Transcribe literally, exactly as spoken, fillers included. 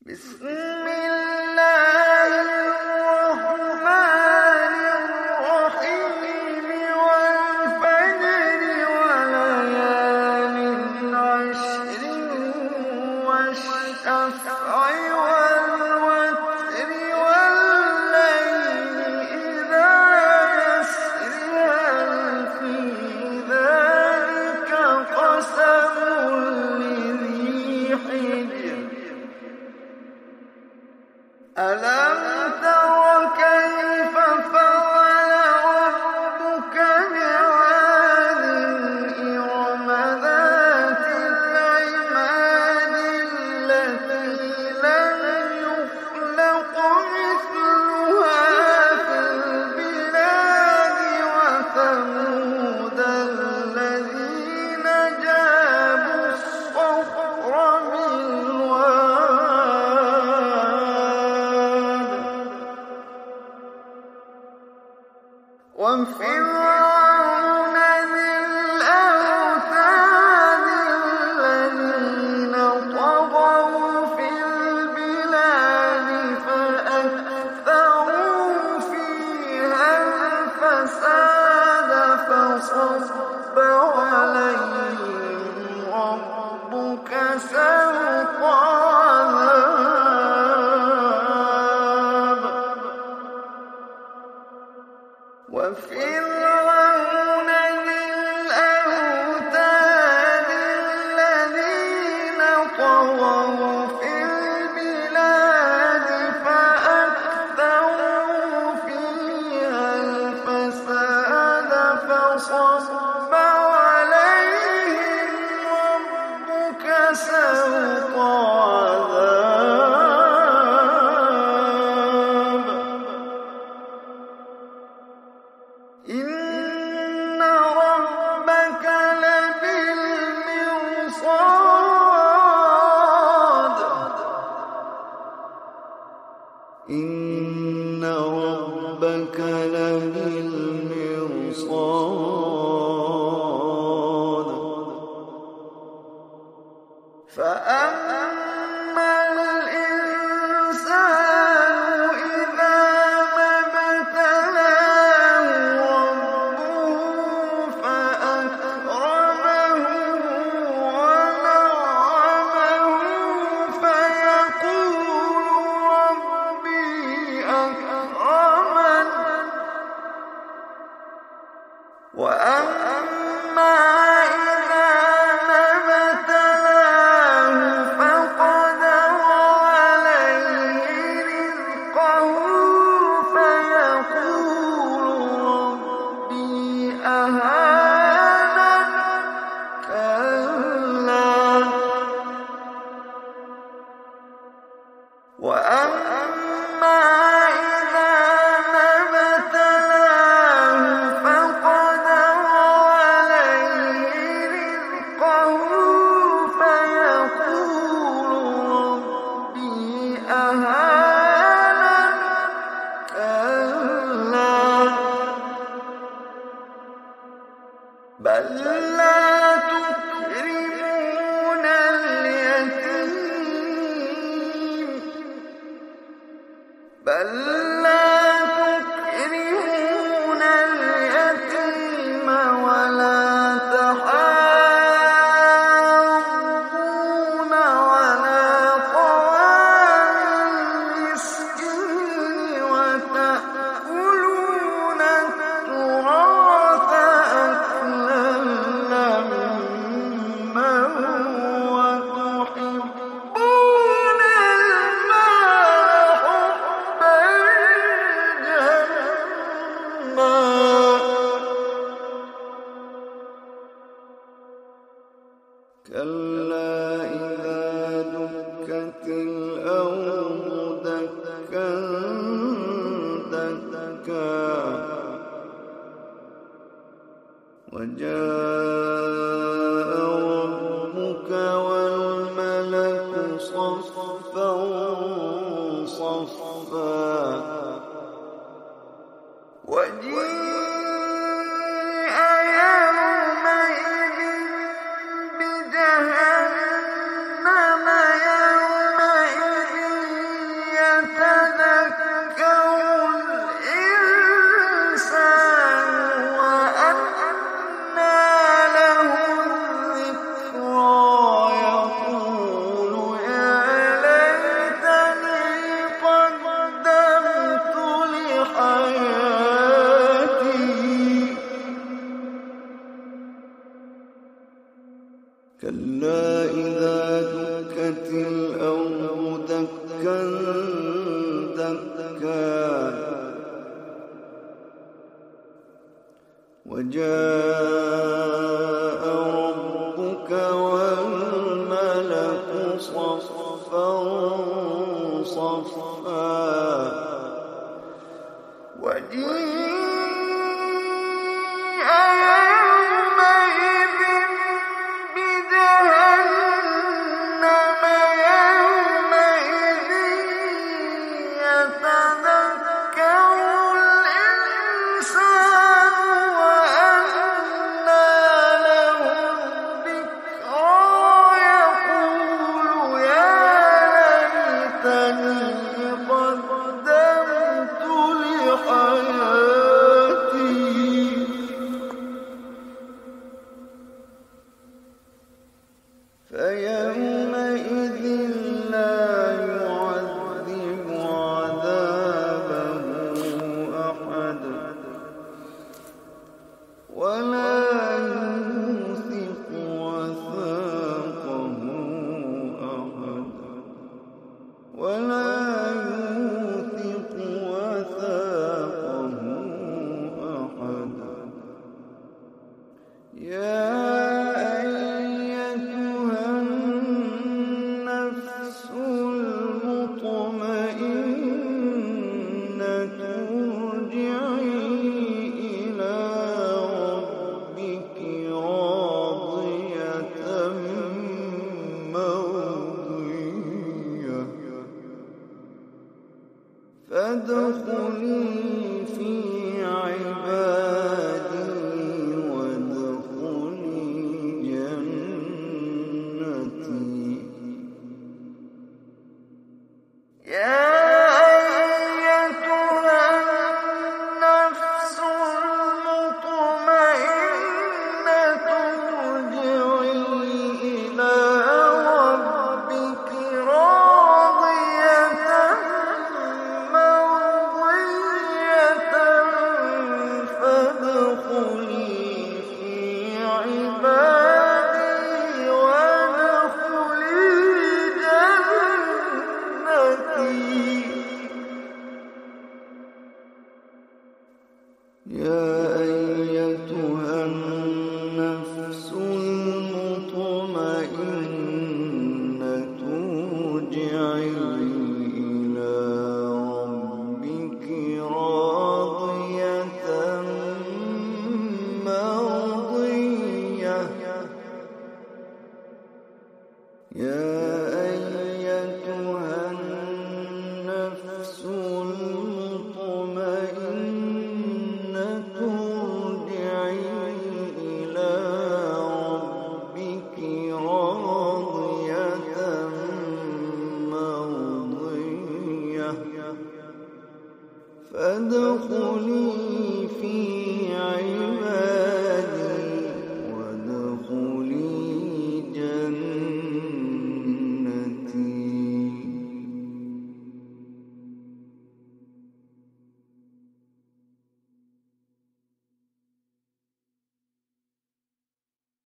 بسم الله الرحمن الرحيم والفجر وليال عشر والشفع والوتر والليل إذا يسر هل في ذلك قسم لذي حجر ألم تر كيف فعل ربك بعاد إرم ذات العماد التي لم يخلق مثلها في البلاد وثمود الذين جابوا الصخر بالواد وفرعون ذي الأوتاد الذين طغوا في البلاد فأكثروا فيها الفساد فصب عليهم ربك سوط عذاب وفرعون ذي الأوتاد الذين طغوا في البلاد فأكثروا فيها الفساد فصب عليهم ربك سوط عذاب إن ربك لبالمرصاد إن ربك لبالمرصاد فأما الإنسان إذا ما ابتلاه ربه فأكرمه ونعمه فيقول ربي أكرمن وأما إذا ما ابتلاه فقدر عليه رزقه فيقول ربي أهانن كلا وأما إذا ما ابتلاه فقدر عليه رزقه فيقول ربي أهانن كلا بل لا تكرمون اليتيم بل لا تكرمون اليتيم ولا تحاضون على طعام المسكين وتأكلون التراث أكلا لما وتحبون المال حبا جما كلا إذا دكت الأرض دكا دكا وجاء ربك والملك صفا صفا وجيء يومئذ بجهنم إذا دكت الأرض دكا دكا وجاء ربك والملك صفا صفا وجيء فيومئذ لا يعذب عذابه أحد ولا يوثق وثاقه أحد ولا يوثق وثاقه أحد يا فادخلي في عبادي وادخلي جنتي يا أيتها النفس المطمئنة ارجعي إلى ربك راضية يا أيتها النفس المطمئنة ارجعي إلى ربك راضية مرضية يا